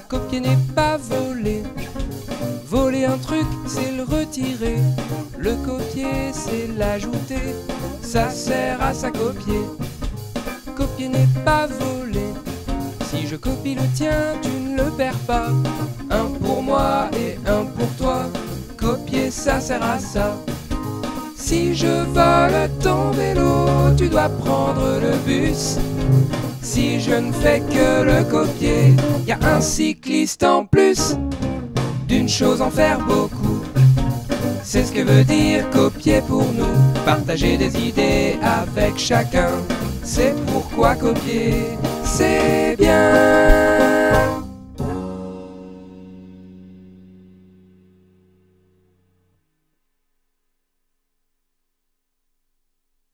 Copier n'est pas voler. Voler un truc, c'est le retirer. Le copier, c'est l'ajouter. Ça sert à ça copier. Copier n'est pas voler. Si je copie le tien, tu ne le perds pas. Un pour moi et un pour toi. Copier, ça sert à ça. Si je vole ton vélo, tu dois prendre le bus. Si je ne fais que le copier, y a un cycliste en plus. D'une chose en faire beaucoup, c'est ce que veut dire copier pour nous. Partager des idées avec chacun, c'est pourquoi copier, c'est bien.